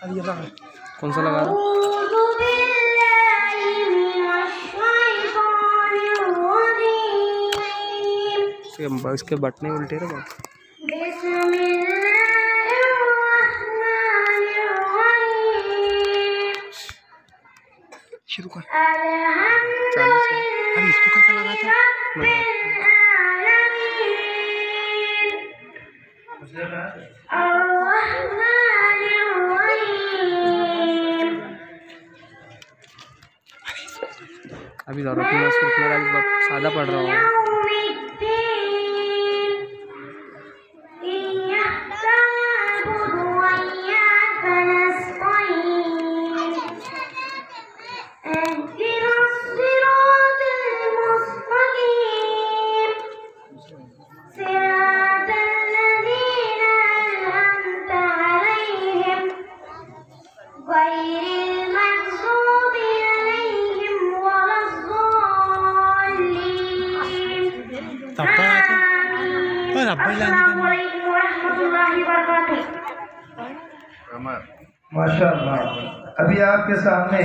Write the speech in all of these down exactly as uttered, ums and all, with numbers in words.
کون سا لگا رہا اس کے بٹنے الٹے رہے بات شروع کر چالیس ابھی اس کو کیسا لگا تھا ابھی ضرورت نہیں اس کو سادہ پڑھ رہا ہوں ماشاء اللہ. ابھی آپ کے سامنے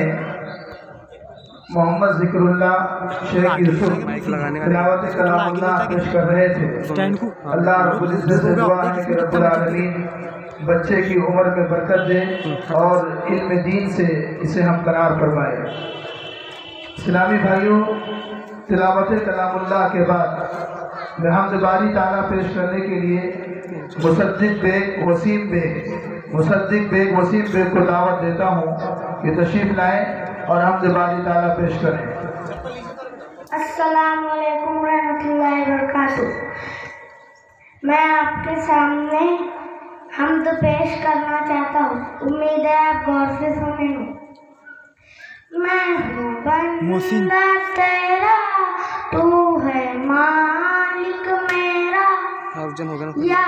محمد ذکر اللہ شیخ یوسف تلاوت کلام اللہ پیش کر رہے تھے. اللہ رب العزت سے دعا ہے کہ رب العالمین بچے کی عمر میں برکت دے اور علم دین سے اسے ہم قرار فرمائے. اسلامی بھائیوں، تلاوت کلام اللہ کے بعد میں حمد باری تعالیٰ پیش کرنے کے لیے مصدق بیگ وسیم بیگ مصدق بیگ وسیم بیگ کو دعوت دیتا ہوں کہ تشریف لائیں اور حمد باری تعالیٰ پیش کریں. السلام علیکم ورحمۃ اللہ وبرکاتہ. میں آپ کے سامنے حمد پیش کرنا چاہتا ہوں. امید ہے آپ غور سے سنیں. میں ہوں بندہ تیرا، تو ہے مالک میرا، یا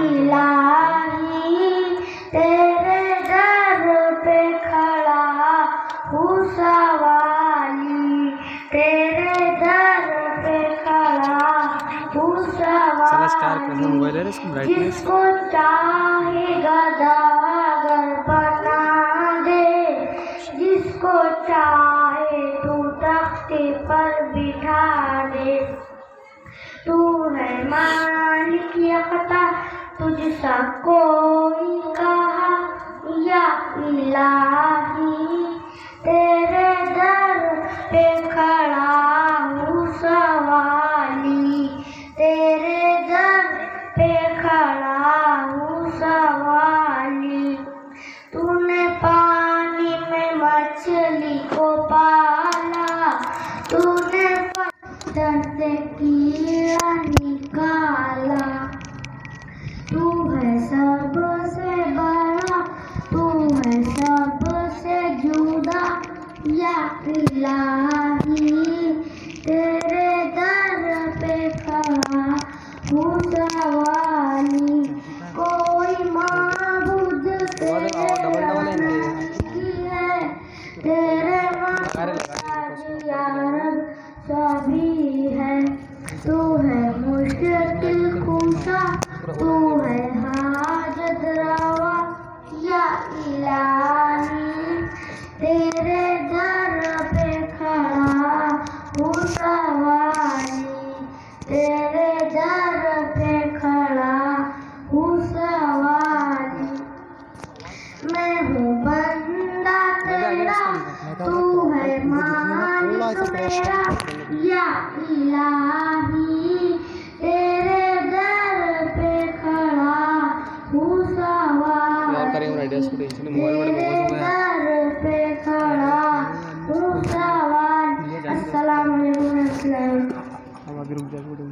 الہی تیرے در پہ کھڑا ہوں سوالی، تیرے در پہ کھڑا ہوں سوالی. جس کو چاہے گداگر بنا دے، جس کو چاہے تو تختے پر بٹھا دے. تو ہے مالک یکتا، تجھ سا کوئی کہا، یا الہی تیرے در پہ کھڑا ہوں سوالی، تیرے در پہ کھڑا ہوں سوالی. تو نے پانی میں مچھلی کو پالا، تو نے پتھر سے کیڑا نکالا. تو ہے سب سے بڑا، تو ہے سب سے جدا، یا الہی تیرے در پہ کھڑا ہوں سوالی. کوئی معبود تیرا نہیں ہے، تیرے محتاج یا رب سبھی ہے. تو ہے مشکل کشا، تو ہے حاجت روا، یا الہی تیرے در پہ کھڑا ہوں سوالی، تیرے در پہ کھڑا ہوں سوالی. میں ہوں بندہ تیرا، تو ہے مالک میرا، یا الہی تیرے در پہ کھڑا ہوں سوالی، تیرے در پہ کھڑا ہوں سوالی. السلام علیکم ورحمۃ اللہ وبرکاتہ.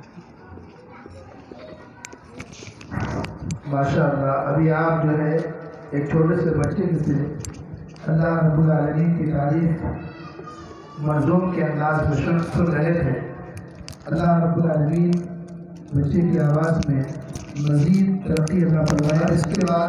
ماشاء اللہ. ابھی آپ جو ہے ایک چھوٹے سے بچے کے سے اللہ رب العالمین کی تعریف منظوم کے انداز میں سن رہے تھے. اللہ رب العالمین بچے کی آواز میں مزید ترقی عطا فرمائے. اس کے بعد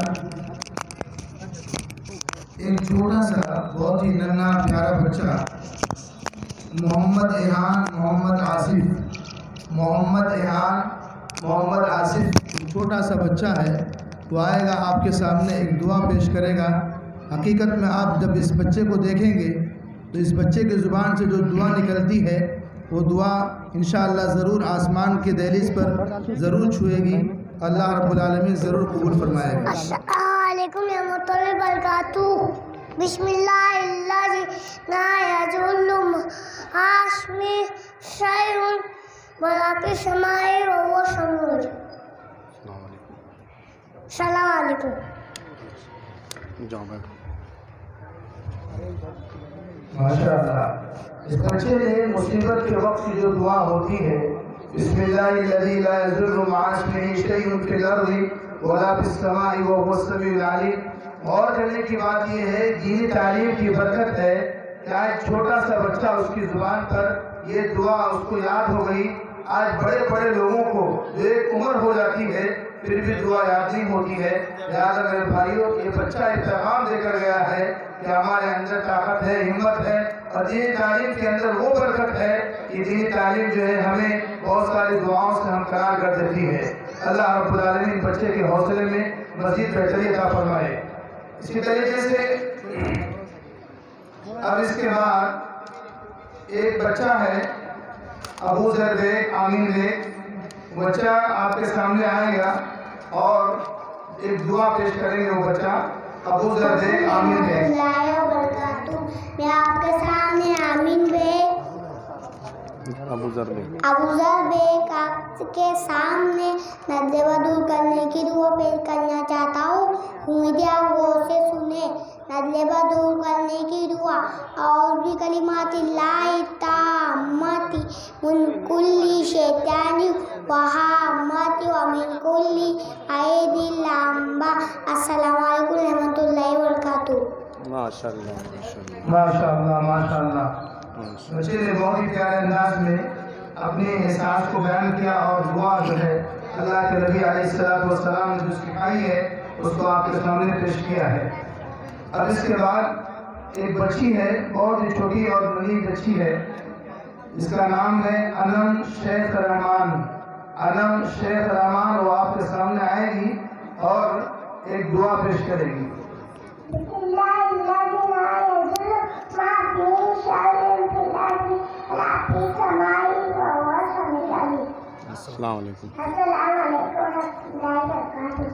ایک چھوٹا سا بہت ہی ننھا پیارا بچہ محمد ایحان محمد آصف محمد ایحان محمد آصف چھوٹا سا بچہ ہے. وہ آئے گا آپ کے سامنے ایک دعا پیش کرے گا. حقیقت میں آپ جب اس بچے کو دیکھیں گے تو اس بچے کے زبان سے جو دعا نکلتی ہے وہ دعا انشاءاللہ ضرور آسمان کے دہلیز پر ضرور چھوئے گی. اللہ رب العالمین ضرور قبول فرمائے گا. السلام علیکم ورحمۃ اللہ وبرکاتہ. بسم اللہ الذی لا یضل مع اسمہ شیء ولا فی السماء وهو السمیع. السلام علیکم. ماشاء اللہ. اس بچے نے مصیبت کے وقت کی جو دعا ہوتی ہے بسم اللہ الذی لا یضر مع اسمہ شیء فی الارض ولا فی السماء وهو السمیع العلیم. غور کرنے کی بات یہ ہے دینی تعلیم کی برکت ہے کہ آج چھوٹا سا بچہ اس کی زبان پر یہ دعا اس کو یاد ہو گئی. آج بڑے بڑے لوگوں کو جو ایک عمر ہو جاتی ہے پھر بھی دعا یاد نہیں ہوتی ہے. لہٰذا میرے بھائیوں یہ بچہ ایک پیغام دے کر گیا ہے کہ ہمارے اندر طاقت ہے, ہمت ہے, اور دینی تعلیم کے اندر وہ برکت ہے کہ دینی تعلیم جو ہے ہمیں بہت ساری دعاؤں سے ہمکنار کر دیتی ہے. اللہ رب العالمین بچے کے حوصلے میں مزید بہتری عطا فرمائے. اسی طریقے سے اب اس کے بعد ایک بچہ ہے ابو ذر بیگ آمین بیگ. بچہ آپ کے سامنے آئے گا اور ایک دعا پیش کریں گے. وہ بچہ ابو ذر بیگ آمین بیگ. اللہ وبرکاتہ. میں آپ کے سامنے آمین بیگ ابو ذر بیگ ابو ذر بیگ آپ کے سامنے نزلے و دور کرنے کی دعا پیش کرنا چاہتا ہوں. امید ہے آپ غور سے سنیں. نزلے و دور کرنے کی دعا اور بھی کلمات اللہ التامات من کل شیطان وہامات ومن کل عید اللامبا. السلام علیکم ورحمۃ اللہ وبرکاتہ. ماشاء اللہ ماشاء اللہ ماشاء اللہ ماشاء اللہ. بچے نے بہت ہی پیارے انداز میں اپنے احساس کو بیان کیا اور دعا جو ہے اللہ کے نبی علیہ الصلوۃ والسلام نے جو سکھائی ہے اس کو آپ کے سامنے پیش کیا ہے. اب اس کے بعد ایک بچی ہے بہت ہی چھوٹی اور ننھی بچی ہے. اس کا نام ہے انم شیخ رحمان. انم شیخ رحمان وہ آپ کے سامنے آئے گی اور ایک دعا پیش کرے گی. بسم اللہ الذی لا یضر مع اسمہ شیء فی الارض ولا فی السماء وهو السمیع العلیم. السلام علیکم. السلام علیکم ورحمۃ اللہ وبرکاتہ.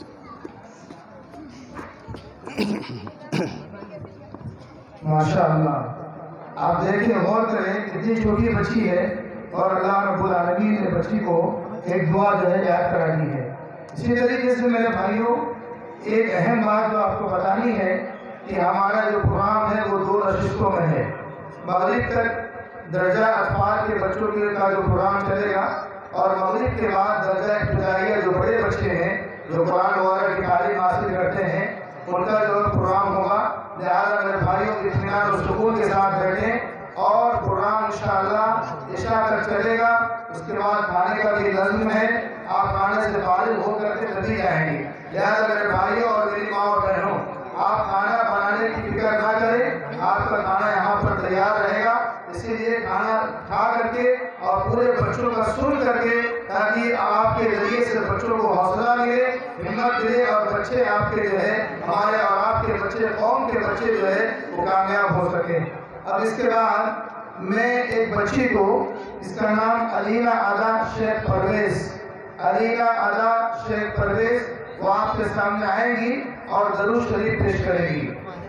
ماشاء اللہ. آپ دیکھیں غور کریں کتنی چھوٹی بچی ہے اور اللہ رب العالمین نے بچی کو ایک دعا جو ہے یاد کرا دی ہے. اسی طریقے سے میرے بھائیوں ایک اہم بات جو آپ کو بتانی ہے کہ ہمارا جو پروگرام ہے وہ دو نشستوں میں ہے. مغرب تک درجہ اطفال کے بچوں کے کا جو پروگرام چلے گا اور مغرب کے بعد درجہ ابتدائیہ جو بڑے بچے ہیں جو قرآن وغیرہ کی تعلیم حاصل کرتے ہیں ان کا جو پروگرام ہوگا. لہٰذا میرے بھائیوں اطمینان و سکون کے ساتھ بیٹھیں اور پروگرام انشاءاللہ عشاء تک چلے گا. اس کے بعد کھانے کا بھی نظم ہے. آپ کھانے سے فارغ ہو کر کے تبھی جائیں گے. لہٰذا میرے بھائیوں اور میری ماں اور بہنوں آپ کھانا بنانے کی فکر نہ کریں. آپ کا کھانا یہاں پر تیار رہے گا. اسی لیے کھانا کھا کر کے اور پورے بچوں کا سن کر کے تاکہ آپ کے ذریعے سے بچوں کو حوصلہ ملے, ہمت ملے اور بچے آپ کے جو ہے ہمارے اور آپ کے بچے قوم کے بچے جو ہے وہ کامیاب ہو سکیں. اب اس کے بعد میں ایک بچی کو اس کا نام علینا ادا شیخ پرویز علینا ادا شیخ پرویز وہ آپ کے سامنے آئے گی اور درود شریف پیش کرے گی.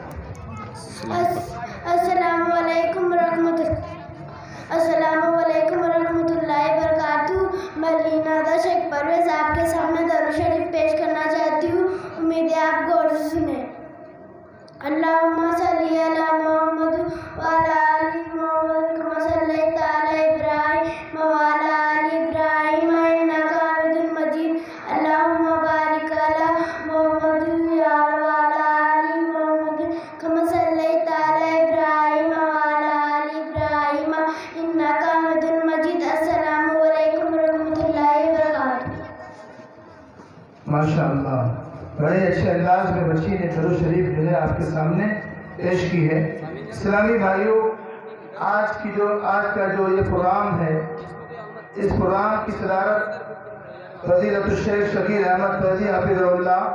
السلام علیکم ورحمۃ اللہ السلام علیکم ورحمۃ اللہ وبرکاتہ. میں لینا ادا شیخ پرویز آپ کے سامنے درود شریف پیش کرنا چاہتی ہوں. امید ہے آپ غور سے سنیں. اللہم صلی علی محمد وعلی آل محمد کما صلیت علی ابراہیم وعلی آل ابراہیم انک حمید مجید. اللہم بارک علی محمد وعلی آل محمد کما صلیت علی ابراہیم وعلی آل ابراہیم انک حمید مجید. السلام علیکم ورحمۃ اللہ وبرکاتہ. ماشاء اللہ. بڑے اچھے انداز میں بچی نے درود شریف جو ہے آپ کے سامنے پیش کی ہے. اسلامی بھائیوں آج کی جو آج کا جو یہ پروگرام ہے اس پروگرام کی صدارت فضیلت الشیخ شکیل احمد فیضی حفظہ اللہ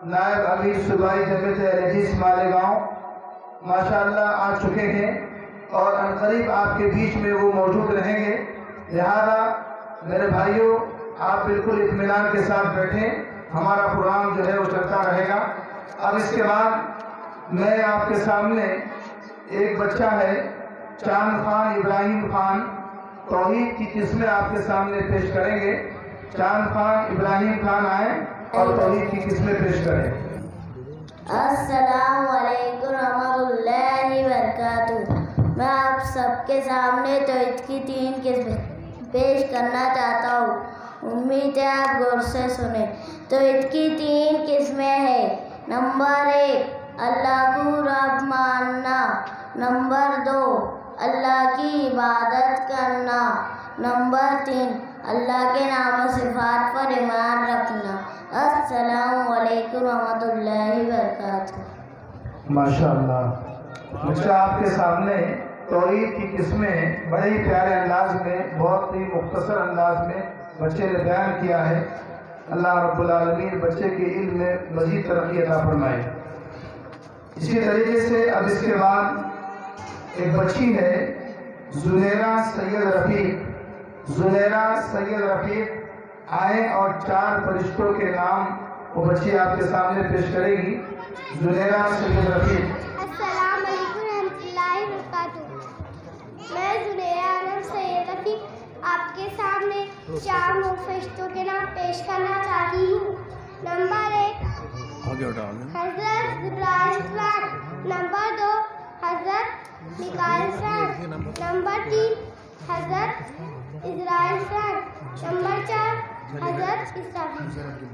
نائب امیر صوبائی جمعیت اہل حدیث مالیگاؤں ماشاءاللہ آ چکے ہیں اور عنقریب آپ کے بیچ میں وہ موجود رہیں گے، لہذا میرے بھائیوں آپ بالکل اطمینان کے ساتھ بیٹھیں، ہمارا پروگرام جو ہے وہ چلتا رہے گا۔ اب اس کے بعد میں آپ کے سامنے ایک بچہ ہے چاند خان ابراہیم خان، توحید کی قسمیں آپ کے سامنے پیش کریں گے۔ چاند خان ابراہیم خان آئیں اور توحید کی قسمیں پیش کریں۔ السلام علیکم ورحمۃ اللہ وبرکاتہ۔ میں آپ سب کے سامنے توحید کی تین قسمیں پیش کرنا چاہتا ہوں، امید ہے آپ غور سے سنیں۔ توحید کی تین قسمیں ہیں۔ نمبر ایک، اللہ کو رب ماننا۔ نمبر دو، اللہ کی عبادت کرنا۔ نمبر تین، اللہ کے نام و صفات پر ایمان رکھنا۔ السلام علیکم ورحمۃ اللہ وبرکاتہ۔ ماشاءاللہ بچہ آپ کے سامنے توحید کی قسمیں بڑے ہی پیارے انداز میں، بہت ہی مختصر انداز میں بچے نے بیان کیا ہے۔ اللہ رب العالمین بچے کے علم میں مزید ترقی عطا فرمائے۔ اسی طریقے سے اب اس کے بعد ایک بچی ہے زنیرہ سید رفیق۔ زنیرہ سید رفیق آئیں اور چار فرشتوں کے نام وہ بچی آپ کے سامنے پیش کرے گی۔ زنیرہ سید رفیق۔ السلام علیکم ورحمۃ اللہ وبرکاتہ۔ میں زنیرہ سید رفیق آپ کے سامنے چار فرشتوں کے نام پیش کرنا چاہتی ہوں۔ نمبر ایک حضرت جبرائیل السلام۔ نمبر دو حضرت میکائیل السلام۔ نمبر تین حضرت اسرائیل السلام۔ نمبر چار حضرت اسرافیل۔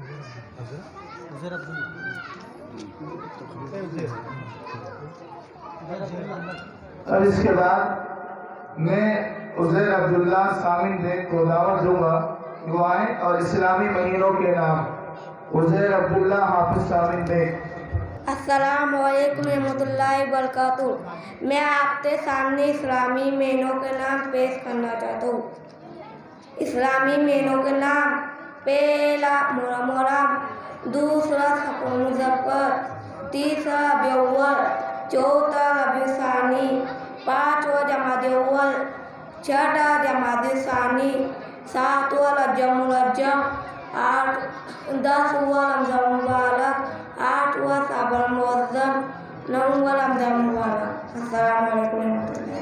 اب اس کے بعد میں عزیر عبداللہ سامن بیگ کو دعوت دوں گا کہ وہ آئیں اور اسلامی مہینوں کے نام۔ عزیر عبداللہ حافظ سامن بیگ۔ السلام علیکم ورحمۃ اللہ وبرکاتہ۔ میں آپ کے سامنے اسلامی مہینوں کے نام پیش کرنا چاہتا ہوں۔ اسلامی مہینوں کے نام: پہلا محرم، دوسرا صفر مظفر، تیسرا ربیع الاول، چوتھا ربیع ثانی، پانچواں جمادی الاول، چھٹا جمادی ثانی، ساتواں رجب مرجب، آٹھ دسواں رمضان مبارک، آٹھواں شعبان معظم، نواں رمضان مبارک۔ السلام علیکم ورحمۃ اللہ۔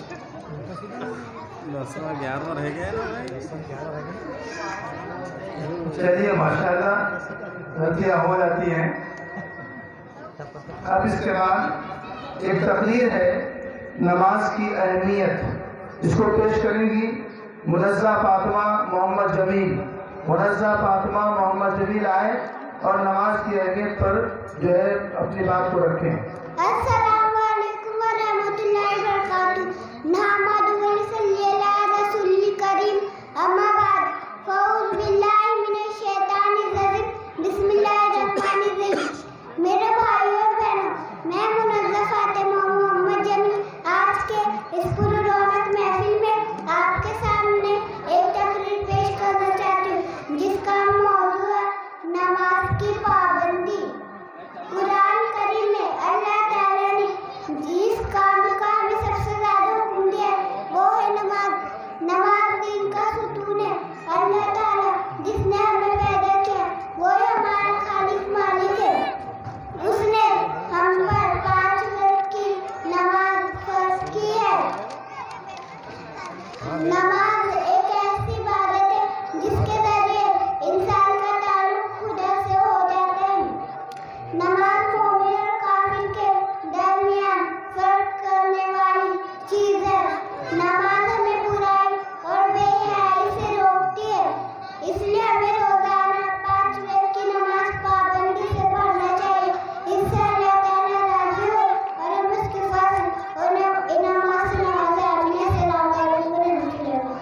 دسواں گیارہواں رہ گیا نا۔ چلیے ماشاءاللہ غلطیاں ہو جاتی ہیں۔ اب اس کے بعد ایک تقریر ہے نماز کی اہمیت، اس کو پیش کریں گی منزہ فاطمہ محمد جمیل۔ منزہ فاطمہ محمد جمیل آئے اور نماز کی اہمیت پر جو ہے اپنی بات کو رکھیں۔ السلام علیکم ورحمۃ اللہ وبرکاتہ۔ نحمدہ و نصلی علی رسول کریم، اما بعد، فاعوذ باللہ من الشیطان الرجیم، بسم اللہ الرحمن الرحیم۔ میرے بھائیوں اور بہنوں، میں منزہ فاطمہ محمد جمیل آج کے اس پررونق محفل میں آپ کے سامنے ایک تقریر پیش کرنا چاہتی ہوں جس کا موضوع ہے نماز کی پابندی۔ قرآن کریم میں اللہ تعالیٰ نے جس کام کا ہمیں سب سے زیادہ حکم دیا ہے وہ ہے نماز۔ نماز دین کا ستون ہے۔ اللہ تعالیٰ جس نے ہمیں پیدا کیا وہ ہمارا خالق مالک ہے۔ اس نے ہم پر پانچ وقت کی نماز فرض کی ہے۔ نماز ایک ایسی عبادت ہے جس کے ذریعے انسان کا تعلق خدا سے ہو جاتا ہے۔ نماز مومن اور کافر کے درمیان فرق کرنے والی چیز ہے۔ نماز ہمیں برائی اور بے حیائی سے روکتی ہے، اس لیے ہمیں روزانہ پانچ وقت کی نماز پابندی سے پڑھنا چاہیے۔ اس سے اللہ تعالیٰ راضی ہو اور ہم اس کے فضل اور انعامات سے نوازے۔ آمین۔ السلام علیکم ورحمۃ اللہ۔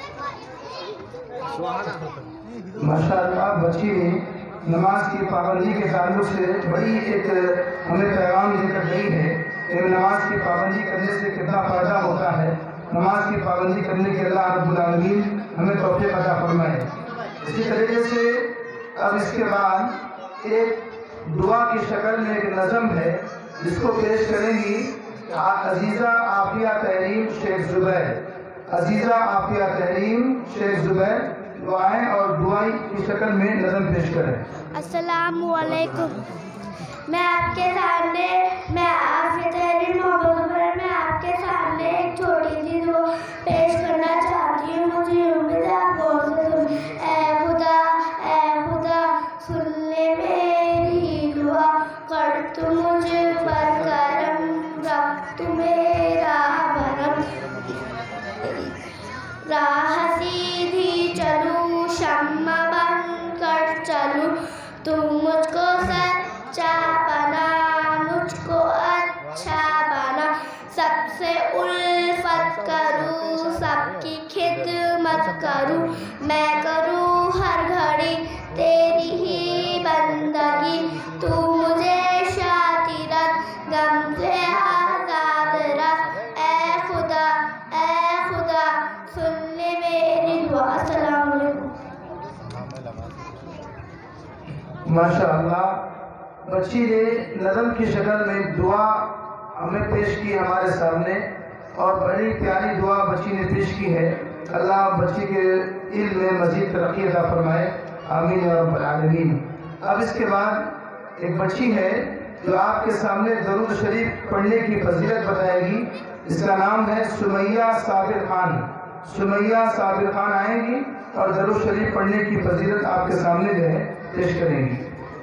ماشاءاللہ بچی نے نماز کی پابندی کے تعلق سے بڑی ایک ہمیں پیغام دے کر گئی ہے کہ نماز کی پابندی کرنے سے کتنا فائدہ ہوتا ہے۔ نماز کی پابندی کرنے کے اللہ رب العالمین ہمیں توفیق عطا فرمائے۔ اسی طریقے سے اب اس کے بعد ایک دعا کی شکل میں ایک نظم ہے جس کو پیش کریں گی عزیزہ عافیہ تحریم شیخ زبیر. عزیزہ عافیہ تحریم شیخ زبیر دعائیں اور دعائی کی شکل میں نظم پیش کریں. السلام علیکم. میں آپ کے سامنے میں عافیہ تحریم محمد زبیر میں آپ کے سامنے ایک چھوٹی سی دعا پیش کرنا چاہتی ہوں. مجھے امید ہے آپ غور سے سنیں. اے خدا اے خدا سن لے میری دعا، کر تو مجھ پر کرم، رب تو میرا بھرم. راہ سیدھی چلوں شمع بن کر چلوں، تو مجھ کو سچا بنا مجھ کو اچھا بنا. سب سے الفت کروں سب کی خدمت کروں، میں کروں ہر گھڑی تیری ہی بندگی. تو مجھے شاتی رکھ غم سے آزاد رکھ. اے خدا اے خدا سن لے میری دعا. السلام علیکم. ماشاء اللہ، بچی نے نظم کی شکل میں دعا ہمیں پیش کی ہمارے سامنے، اور بڑی پیاری دعا بچی نے پیش کی ہے. اللہ بچی کے علم میں مزید ترقی عطا فرمائے، آمین یا رب العالمین. اب اس کے بعد ایک بچی ہے جو آپ کے سامنے درود شریف پڑھنے کی فضیلت بتائے گی. اس کا نام ہے سمیہ صابر خان. سمیہ صابر خان آئیں گی اور درود شریف پڑھنے کی فضیلت آپ کے سامنے جو ہے پیش کریں گی.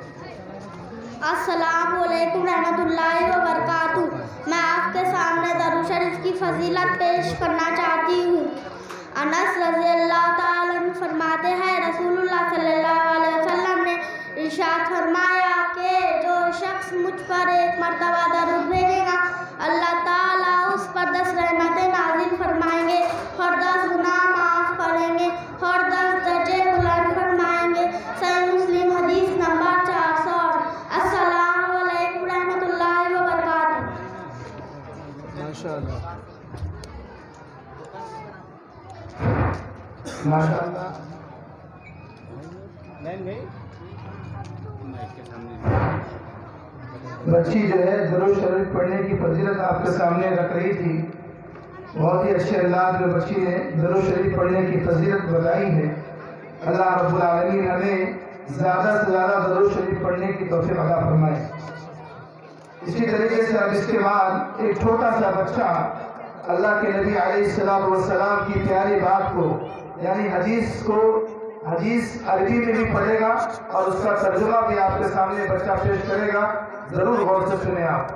السلام علیکم رحمۃ اللہ وبرکاتہ. میں آپ کے سامنے درود شریف کی فضیلت پیش کرنا چاہتی ہوں. انس رضی اللہ تعالیٰ عنہ فرماتے ہیں رسول اللہ صلی اللہ علیہ وسلم نے ارشاد فرمایا کہ جو شخص مجھ پر ایک مرتبہ درود بھیجے گا اللہ تعالیٰ اس پر دس رحمتیں نازل فرمائیں گے اور دس گناہ معاف کریں گے اور دس درجے بلند فرمائیں گے. صحیح مسلم حدیث نمبر چار سو. السلام علیکم رحمۃ اللہ وبرکاتہ. ماشاء اللہ ماشاء اللہ. بچی جو ہے درود شریف پڑھنے کی فضیلت آپ کے سامنے رکھ رہی تھی. بہت ہی اچھے انداز میں بچی نے درود شریف پڑھنے کی فضیلت بتائی ہے. اللہ رب العالمین ہمیں زیادہ سے زیادہ درود شریف پڑھنے کی توفیق عطا فرمائے. اسی طریقے سے اب اس کے بعد ایک چھوٹا سا بچہ اللہ کے نبی علیہ السلام والسلام کی پیاری بات کو یعنی حدیث کو حدیث عربی میں بھی پڑھے گا اور اس کا ترجمہ بھی آپ کے سامنے بچہ پیش کرے گا. ضرور غور سے سنیں آپ.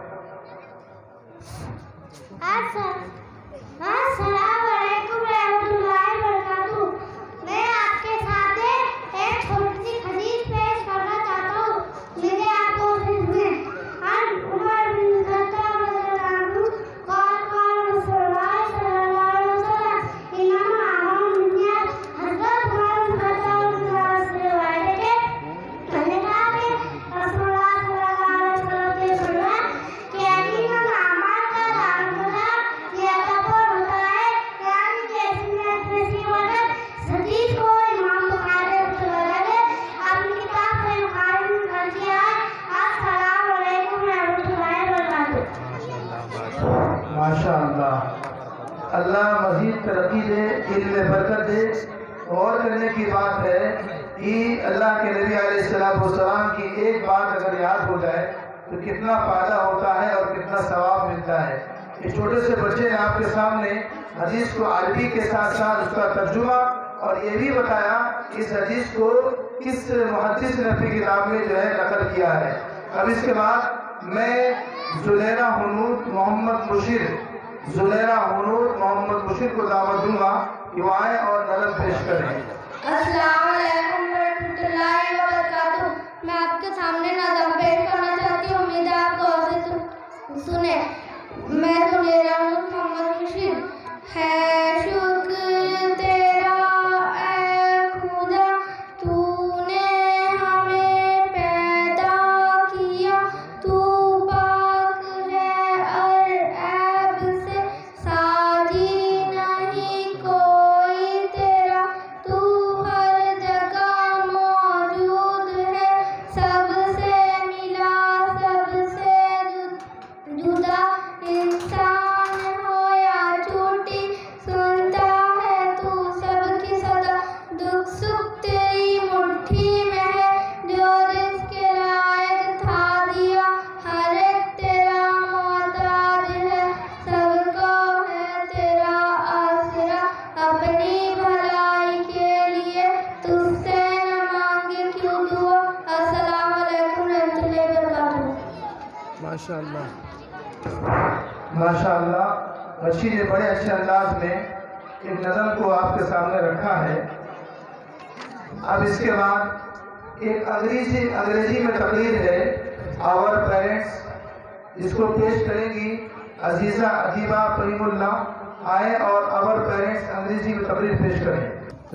السلام علیکم رحمۃ اللہ وبرکاتہ. میں آپ کے سامنے ایک چھوٹی سی حدیث پیش کرنا چاہتا ہوں. میرے آپ کو سنیں. عن عمر بن الخطاب رضی اللہ عنہ قال قال رسول اللہ صلی اللہ علیہ وسلم انما اعمال النیات. حضرت عمر بن الخطاب رضی اللہ عنہ سے روایت ہے کہ انہوں نے کہا کہ رسول اللہ صلی اللہ علیہ وسلم نے فرمایا کہ یقیناً اعمال کا دارالمدار یہ تقوی ہوتا ہے. یعنی کہ اس میں اپنی وجہ حدیث کو امام بخاری رحمۃ اللہ علیہ اپنی کتاب سے مخارج کر دیا ہے. السلام علیکم رحمۃ اللہ وبرکاتہ. ماشاء اللہ. اللہ مزید ترقی دے، علم میں برکت دے. غور کرنے کی بات ہے کہ اللہ کے نبی علیہ السلام والسلام کی ایک بات اگر یاد ہو جائے تو کتنا فائدہ ہوتا ہے اور کتنا ثواب ملتا ہے. اس چھوٹے سے بچے نے آپ کے سامنے حدیث کو عربی کے ساتھ ساتھ اس کا ترجمہ اور یہ بھی بتایا کہ اس حدیث کو کس محدث نے اپنی کتاب میں جو ہے نقل کیا ہے. اب اس کے بعد میں زلیرہ حنود محمد مشیر زلیرہ حنود محمد مشیر کو دعوت دوں گا کہ وہ آئیں اور نظم پیش کریں. السلام علیکم ورحمۃ اللہ وبرکاتہ. میں آپ کے سامنے نظم پیش کرنا چاہتی ہوں. امید ہے آپ غور سے سنیں. میں زلیرہ حنود محمد مشیر. ہے شکر تیرا اے خدا تو نے ہمیں پیدا کیا. تو پاک ہے اور عیب سے ساجی نہیں کوئی تیرا. تو ہر جگہ موجود ہے سب سے ملا माशाअल्लाह माशाअल्लाह। बच्ची ने बड़े अच्छे अंदाज में एक नज़म को आपके सामने रखा है। अब इसके बाद एक अंग्रेजी अंग्रेजी में तकरीर है आवर पेरेंट्स, जिसको पेश करेंगी अजीज़ा अदीबा करीमुल्लाह। आए और आवर पेरेंट्स अंग्रेजी में तकरीर पेश करें।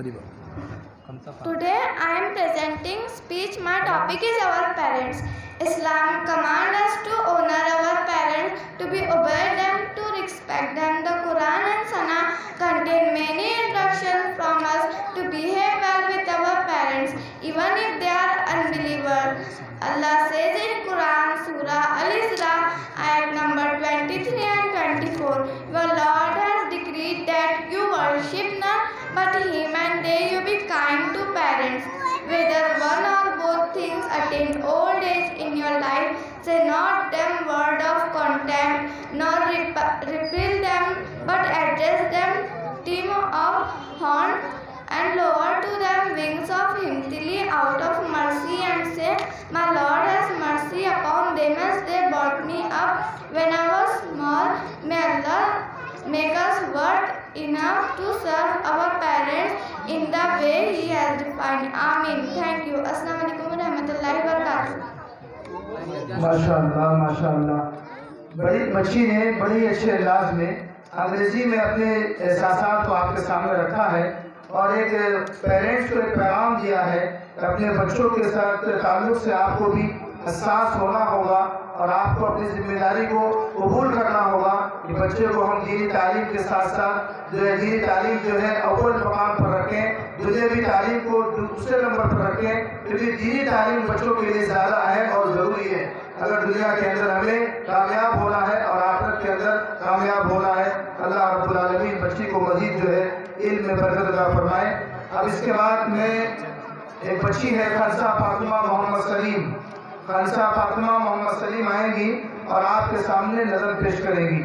Today I am presenting speech. My topic is our parents. Islam commands us to honor our parents, to be obey them, to respect them. The Quran and Sunnah contain many instructions from us to behave well with our parents, even if they are unbelievers. Allah says in Quran, Surah Al-Isra, ayat number twenty-three and twenty-four, your Lord has decreed that you worship none but Him, and that you be kind to parents. Whether one or both things attain old age in your life, say not them word of contempt, nor rep- repel them, but address them team of horn, and lower to them wings of humility out of mercy, and say, my Lord has mercy upon them as they brought me up when I was small. May Allah make us work enough to serve our parents in the way He has defined. Amin. Thank you. Assalamu alaikum wa rahmatullahi wa barakatuh. माशाअल्लाह माशाअल्लाह। बड़ी बच्ची ने बड़ी अच्छे अंदाज में अंग्रेजी में अपने एहसासात को आपके सामने रखा है और एक पेरेंट्स को एक पैगाम दिया है कि अपने बच्चों के साथ ताल्लुक़ से आपको भी हसास होना होगा और आपको अपनी जिम्मेदारी को कबूल करना होगा कि बच्चे को हम दीनी तालीम के साथ साथ जो है दीनी तालीम जो है अव्वल मकाम पर रखें, दुनिया भी तालीम को दूसरे नंबर पर रखें, क्योंकि दीनी तालीम बच्चों के लिए ज़्यादा अहम और ज़रूरी है। अगर दुनिया के अंदर हमें कामयाब होना है और आखिरत के अंदर कामयाब होना है, अल्लाह रब्बुल आलमीन बच्ची को मज़ीद जो है इल्म में बरकत अता फरमाए। अब इसके बाद में एक बच्ची है खालसा फातिमा मोहम्मद सलीम। खालसा फातिमा मोहम्मद सलीम आएंगी और आपके सामने नज़म पेश करेंगी।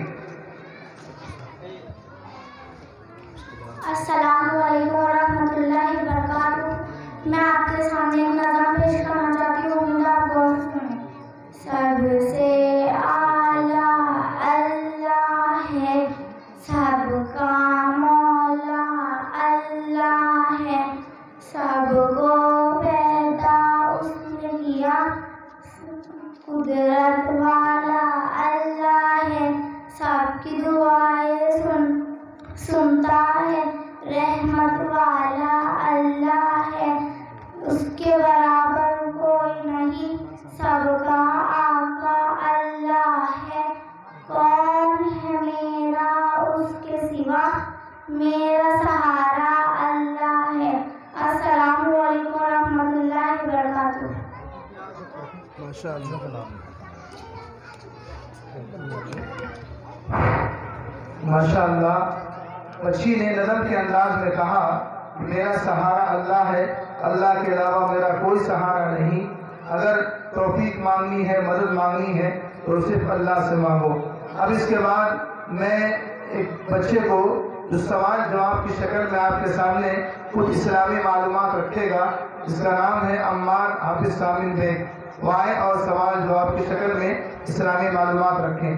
अस्सलामु अलैकुम व रहमतुल्लाहि व बरकातुहू। मैं आपके सामने एक नज़म पेश करना चाहती हूँ, उम्मीद आप गौर से सुनें। सबसे आला अल्लाह है, सबका मौला अल्लाह है, सबको पैदा उसने किया, कुदरत वाला अल्लाह है, सबकी दुआएं सुन सुनता है, रहमत वाला अल्लाह है, उसके बराबर कोई नहीं, सबका आका अल्लाह है, कौन है मेरा उसके सिवा, मेरा सहारा अल्लाह है। अस्सलामु अलैकुम रहमतुल्लाहि व बरकातुहू। माशाअल्लाह माशाअल्लाह। बच्ची ने नज़म के अंदाज में कहा मेरा सहारा अल्लाह है, अल्लाह के अलावा मेरा कोई सहारा नहीं। अगर तौफीक मांगनी है, मदद मांगनी है तो सिर्फ अल्लाह से मांगो। अब इसके बाद मैं एक बच्चे को जो सवाल जवाब की शक्ल में आपके सामने कुछ इस्लामी मालूमात रखेगा, जिसका नाम है अम्मार हाफिज सामिन बेग। वो आए और सवाल जवाब की शक्ल में इस्लामी मालूमात रखें।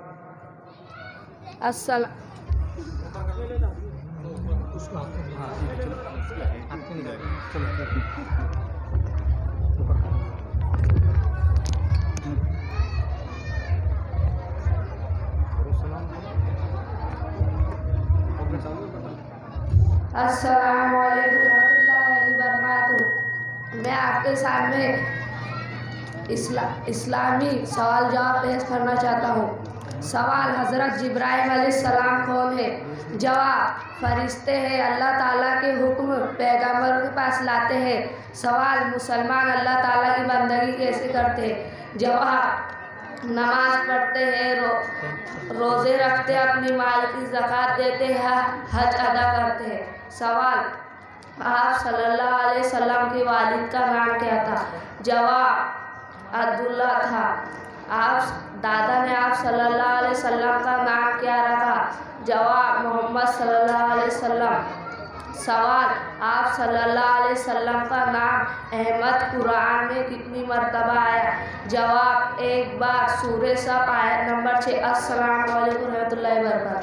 अस्सलाम अस्सलामु अलैकुम रहमतुल्लाहि व बरकातुहू। मैं आपके सामने इस्ला, इस्लामी सवाल जवाब पेश करना चाहता हूँ। सवाल, हज़रत जिब्राइल अलैहिस्सलाम कौन है? जवाब, फरिश्ते हैं, अल्लाह ताला के हुक्म पैगंबरों के पास लाते हैं। सवाल, मुसलमान अल्लाह ताला की बंदगी कैसे करते हैं? जवाब, नमाज पढ़ते हैं, रो, रोज़े रखते हैं, अपनी माल की ज़कात देते हैं, हज अदा करते हैं। सवाल, आप सल्लल्लाहु अलैहि वसल्लम के वालिद का नाम क्या था? जवाब, अब्दुल्ला था। आप दादा ने आप सल्लल्लाहु अलैहि वसल्लम का नाम क्या रखा? जवाब, मोहम्मद सल्लल्लाहु अलैहि वसल्लम। سوال: آپ صلی اللہ علیہ وسلم کا نام احمد قرآن میں کتنی مرتبہ آیا؟ جواب: ایک بار، سورہ صف آیت نمبر چھ۔ السلام علیکم ورحمۃ اللہ وبرکاتہ۔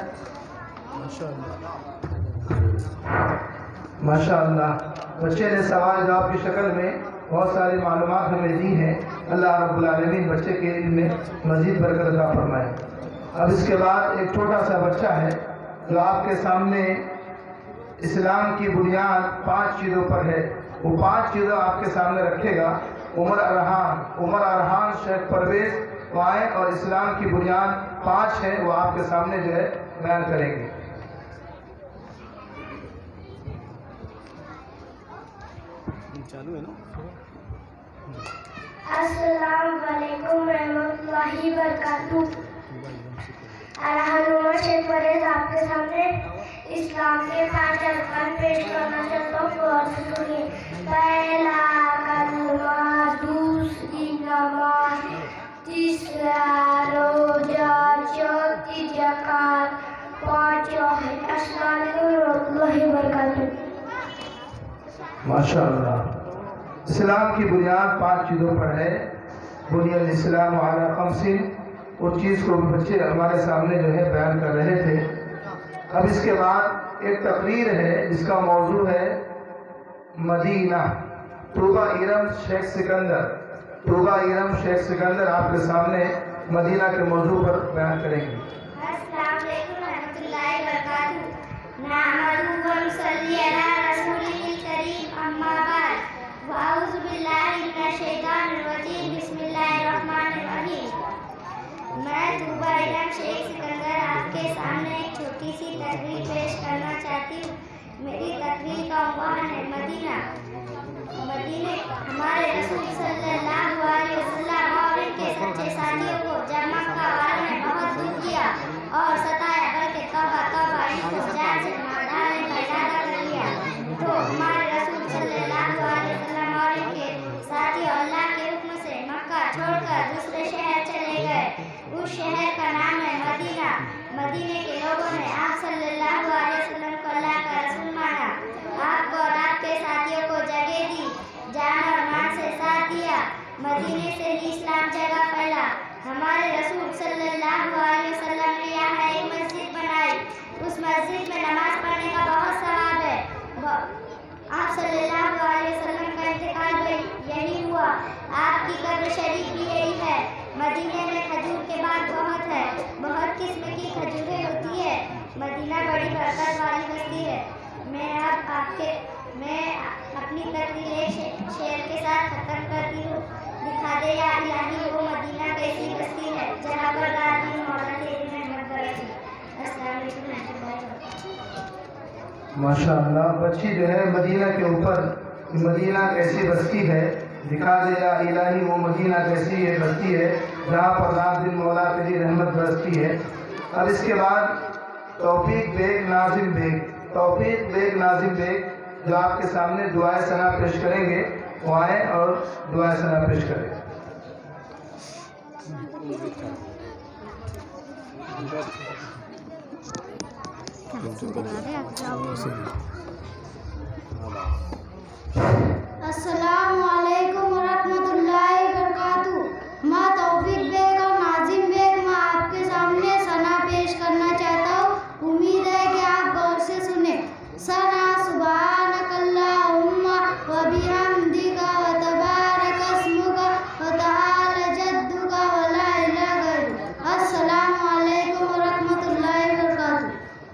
ماشاء اللہ، بچے نے سوال جواب کی شکل میں بہت ساری معلومات ہمیں دی ہیں۔ اللہ رب العالمین بچے کے علم میں مزید برکت عطا فرمائے۔ اب اس کے بعد ایک چھوٹا سا بچہ ہے جو آپ کے سامنے اسلام کی بنیاد پانچ چیزوں پر ہے، وہ پانچ چیزوں آپ کے سامنے رکھے گا۔ عمر ارحان عمر ارحان شیخ پرویز وائیں اور اسلام کی بنیاد پانچ ہے، وہ آپ کے سامنے جو ہے بیان کریں گے۔ السلام علیکم ورحمۃ اللہ وبرکاتہ۔ ارحان عمر شیخ پرویز آپ کے سامنے اسلام کے پانچ ارکان پیش کرنا چاہتا ہوں، غور سے سنیے۔ پہلا کلمہ، دوسری نماز، تیسرا روزہ، چوتھی زکوٰۃ، پانچواں حج۔ السلام علیکم ورحمۃ اللہ وبرکاتہ۔ ماشاء اللہ، اسلام کی بنیاد پانچ چیزوں پر ہے۔ بنی الاسلام علی خمس، اس چیز کو بھی بچے ہمارے سامنے جو ہے بیان کر رہے تھے۔ اب اس کے بعد ایک تقریر ہے جس کا موضوع ہے مدینہ۔ طوبہ ارم شیخ سکندر طوبہ ارم شیخ سکندر آپ کے سامنے مدینہ کے موضوع پر بیان کریں گے۔ السلام علیکم ورحمۃ اللہ وبرکاتہ۔ نحمدہ و نصلی علی رسولہ الکریم، اما بعد، واعوذ باللہ من الشیطان الرجیم، بسم اللہ الرحمن الرحیم۔ میں طوبہ ارم شیخ سکندر آپ کے سامنے ایک چھوٹی سی تقریر پیش کرنا چاہتی ہوں۔ میری تقریر کا عنوان ہے مدینہ۔ مدینے ہمارے رسول صلی اللہ علیہ وسلم اور ان کے سچے ساتھیوں کو جب مکہ والوں نے بہت دکھ دیا اور ستایا، بلکہ توبہ توبہ ان کو جان سے مار ڈالنے کا ارادہ کر لیا، تو ہمارے رسول صلی اللہ علیہ وسلم اور ان کے ساتھیوں اللہ کے حکم سے مکہ چھوڑ کر دوسرے شہر چلے گئے۔ اس شہر کا نام ہے مدینہ۔ مدینے کے لوگوں نے آپ صلی اللہ علیہ وسلم کو اللہ کا رسول مانا، آپ کو اور آپ کے ساتھیوں کو جگہ دی، جان اور مال سے ساتھ دیا۔ مدینے سے ہی اسلام جگہ پھیلا۔ ہمارے رسول صلی اللہ علیہ وسلم نے یہاں ایک مسجد بنائی، اس مسجد میں نماز پڑھنے کا بہت ثواب ہے۔ آپ صلی اللہ علیہ وسلم کا انتقال بھی یہی ہوا، آپ کی قبر شریف بھی یہی ہے۔ مدینے میں کھجور کے باغ بہت ہے، بہت قسم کی کھجوریں ہوتی ہے۔ مدینہ بڑی برکت والی بستی ہے۔ میں اب آپ کے میں اپنی تقریر ایک شعر کے ساتھ ختم کرتی ہوں۔ دکھا دے یا الہی وہ مدینہ کیسی بستی ہے، جہاں پر رات دن مولا تیری رحمت برسی۔ السلام علیکم ورحمۃ اللہ وبرکاتہ۔ ماشاء اللہ، بچی جو ہے مدینہ کے اوپر مدینہ کیسی بستی ہے، دکھا دے یا الہی وہ مدینہ کیسی ہے بستی ہے جہاں پر رات دن مولا تیری رحمت برستی ہے۔ اب اس کے بعد توفیق بیگ ناظم بیگ توفیق بیگ ناظم بیگ جو آپ کے سامنے دعائے ثنا پیش کریں گے، وہ آئیں اور دعائے ثنا پیش کریں۔ السلام علیکم ورحمۃ اللہ وبرکاتہ۔ میں توفیق بیگ اور ناظم بیگ میں آپ کے سامنے ثنا پیش کرنا چاہتا ہوں، امید ہے کہ آپ غور سے سنیں۔ ثنا سبحانک اللہم و بحمدک و تبارک اسمک و تعالی جدک و لا الہ غیرک۔ السلام علیکم ورحمۃ اللہ وبرکاتہ۔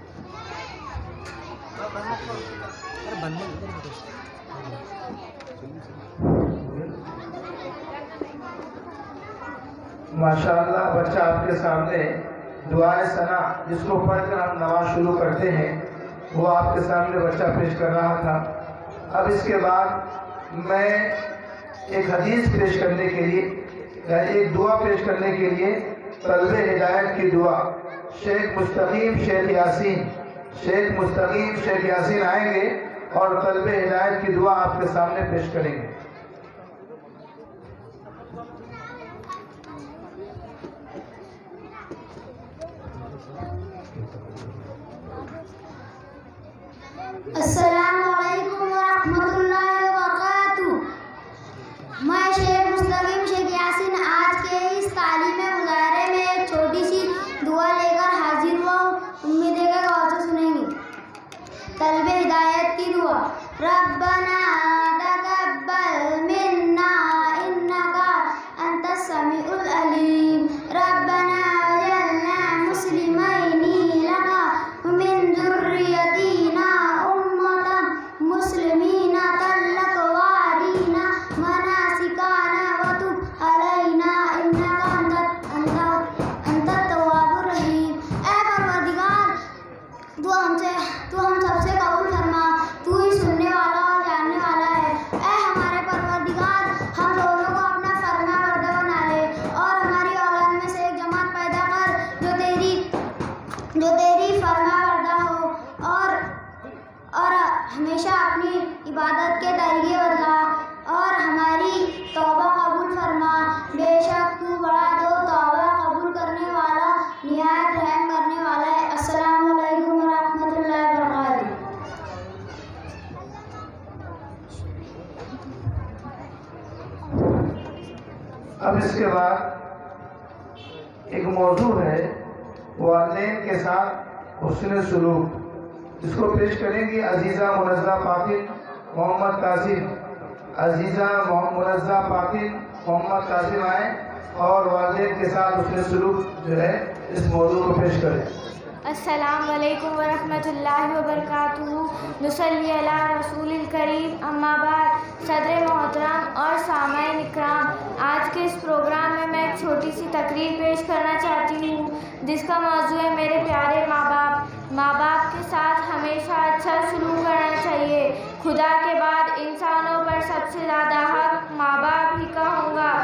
ماشاء اللہ، بچہ آپ کے سامنے دعائے ثنا جس کو پڑھ کر ہم نماز شروع کرتے ہیں وہ آپ کے سامنے بچہ پیش کر رہا تھا۔ اب اس کے بعد میں ایک حدیث پیش کرنے کے لیے ایک دعا پیش کرنے کے لیے طلب ہدایت کی دعا شیخ مستقیم شیخ یاسین شیخ مستقیم شیخ یاسین آئیں گے اور طلب ہدایت کی دعا آپ کے سامنے پیش کریں گے۔ السلام ربنا تقبل منا إنك أنت السميع العليم ربنا وجعلنا مسلمين لك ومن ذريتنا أمة مسلمين لك وارنا مناسكنا وتب علينا إنك أنت أنت أنت التواب الرحيم اے پروردگار تو ہم سے تو ہم سب سے قبول فرما تو ہی سننے والا اور جاننے والا ہے اے ہمارے پروردگار ہم دونوں کو اپنا فرما بردہ بنا لے اور ہماری اولاد میں سے ایک جماعت پیدا کر جو تیری جو تیری فرما بردہ ہو اور اور ہمیشہ اپنی عبادت کے طریقے بدلا اور ہماری توبہ قبول فرما بے شک تو بڑا تو توبہ قبول کرنے والا نہایت رحم کرنے والا ہے السلام علیکم ورحمۃ اللہ وبرکاتہ اب اس کے بعد ایک موضوع ہے والدین کے ساتھ حسن سلوک اس کو پیش کریں گی عزیزہ منزہ پاکل محمد قاسم عزیزہ منزہ پاکل محمد قاسم آئیں اور والدین کے ساتھ حسن سلوک جو ہے اس موضوع کو پیش کریں السلام علیکم ورحمۃ اللہ وبرکاتہ نصلی علی رسول الکریم اما بعد صدر محترم اور سامعین اکرام آج کے اس پروگرام میں میں ایک چھوٹی سی تقریر پیش کرنا چاہتی ہوں جس کا موضوع ہے میرے پیارے ماں باپ ماں باپ کے ساتھ ہمیشہ اچھا سلوک کرنا چاہیے خدا کے بعد انسانوں پر سب سے زیادہ حق ماں باپ ہی کا ہوگا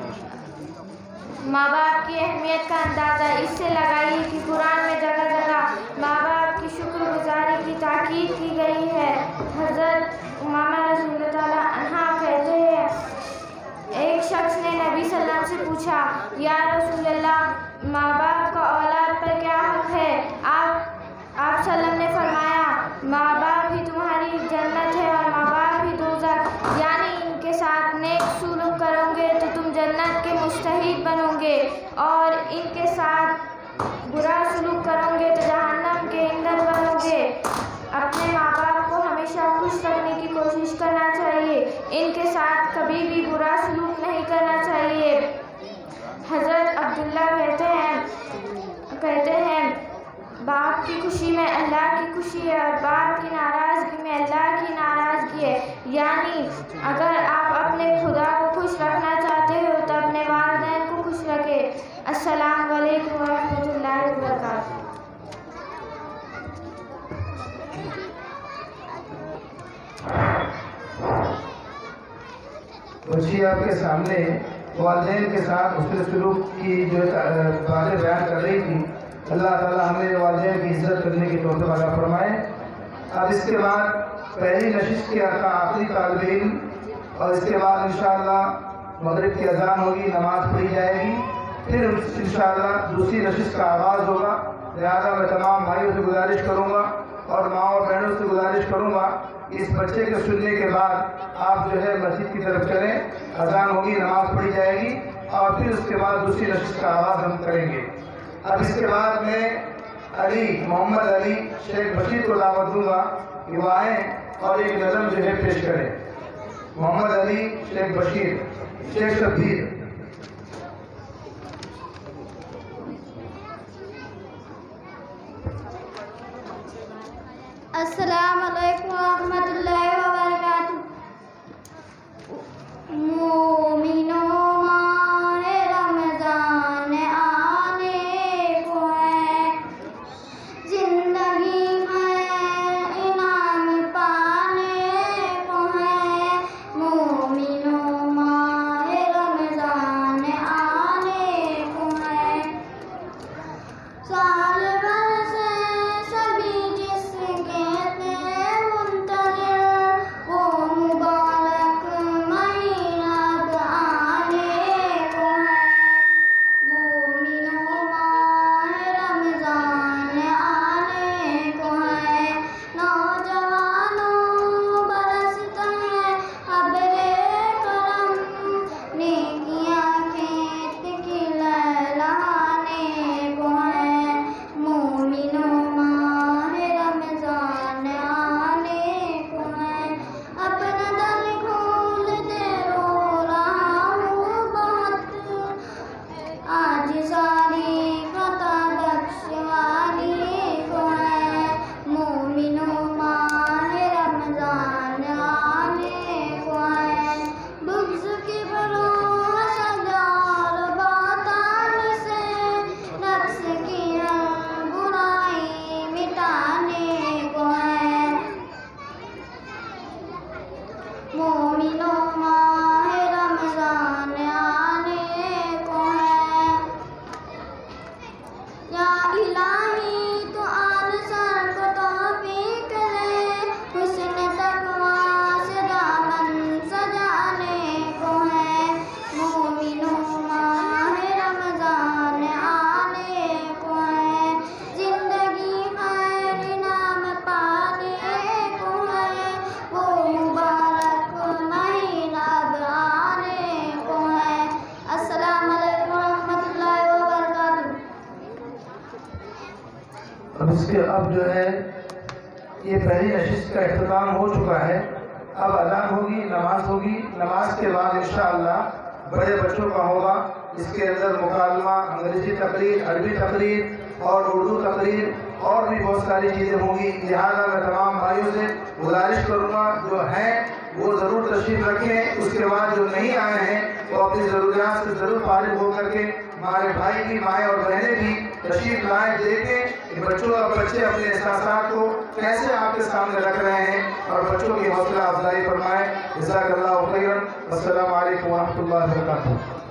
ماں باپ کی اہمیت کا اندازہ اس سے لگائیے کہ قرآن میں جگہ جگہ ماں باپ کی شکر گزاری کی تاکید کی گئی ہے حضرت امامہ رضی اللہ تعالیٰ عنہا کہتے ہیں ایک شخص نے نبی صلی اللہ علیہ وسلم سے پوچھا یا رسول اللہ ماں باپ کا اولاد پر کیا حق ہے آپ آپ صلی اللہ علیہ وسلم نے فرمایا ماں باپ ہی تمہاری جنت ہے اور ماں باپ ہی دوزخ یعنی ان کے ساتھ نیک سلوک کرو گے تو تم جنت کے مستحق بنو گے اور ان کے ساتھ برا سلوک کرو گے تو جہنم کے ایندھن بنو گے اپنے ماں باپ کو ہمیشہ خوش رکھنے کی کوشش کرنا چاہیے ان کے ساتھ کبھی بھی برا سلوک نہیں کرنا چاہیے حضرت عبداللہ کہتے ہیں کہتے ہیں باپ کی خوشی میں اللہ کی خوشی ہے اور باپ کی ناراضگی میں اللہ کی ناراضگی ہے یعنی اگر آپ اپنے خدا کو خوش رکھنا چاہتے ہو تو اپنے والدین کو خوش رکھیں السلام علیکم ورحمۃ اللہ وبرکاتہ بچی آپ کے سامنے والدین کے ساتھ حسن سلوک کی جو باتیں بیان کر رہی تھی اللہ تعالیٰ ہمیں والدین کی عزت کرنے کی توفیق عطا فرمائے اب اس کے بعد پہلی نشست کے آخری طالب علم اور اس کے بعد انشاءاللہ مغرب کی اذان ہوگی نماز پڑھی جائے گی پھر انشاءاللہ دوسری نشست کا آغاز ہوگا لہٰذا میں تمام بھائیوں سے گزارش کروں گا اور ماں اور بہنوں سے گزارش کروں گا اس بچے کے سننے کے بعد آپ جو ہے مسجد کی طرف چلیں اذان ہوگی نماز پڑھی جائے گی اور پھر اس کے بعد دوسری نشست کا آغاز ہم کریں گے اب اس کے بعد میں علی محمد علی شیخ بشیر کو دعوت دوں گا کہ وہ آئیں اور ایک نظم جو ہے پیش کریں محمد علی شیخ بشیر شیخ شبیر السلام علیکم ورحمۃ اللہ وبرکاتہ مومنوں ماہ رمضان آنے کو ہے زندگی میں انعام پانے کو ہے مومنوں ماہ رمضان اس کے اب جو ہے یہ پہلی نشست کا اختتام ہو چکا ہے. اب اذان ہوگی، نماز ہوگی. نماز کے بعد انشاءاللہ بڑے بچوں کا ہوگا. اس کے اندر مکالمہ، انگریزی تقریر، عربی تقریر اور اردو تقریر اور بھی بہت ساری چیزیں ہوں گی. لہٰذا میں تمام بھائیوں سے گزارش کروں گا جو ہیں وہ ضرور تشریف رکھیں. اس کے بعد جو نہیں آئے ہیں وہ اپنی ضروریات سے ضرور فارغ ہو کر کے ہمارے بھائی بھی، مائیں اور بہنیں بھی تشریف لائیں، دیکھیں کہ بچوں اور بچے اپنے احساسات کو کیسے آپ کے سامنے رکھ رہے ہیں اور بچوں کی حوصلہ افزائی فرمائیں. جزاک اللہ خیرا. السلام علیکم ورحمۃ اللہ وبرکاتہ.